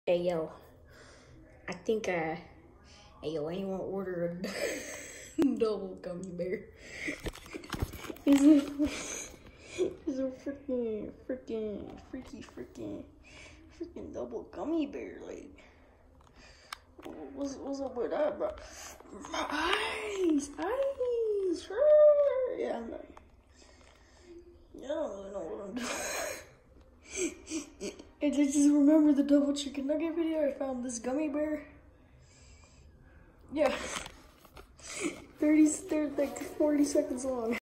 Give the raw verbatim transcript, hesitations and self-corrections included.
Hey yo, I think uh, hey yo, anyone order a double gummy bear? Is it? Is a freaking, freaking, freaky, freaking, freaking double gummy bear? Like, what's what's up with that, bro? Ice, ice, sure. Yeah, I'm not. Yeah, I don't really know what I'm doing. I just remember the double chicken nugget video. I found this gummy bear. Yeah. thirty, they're like forty seconds long.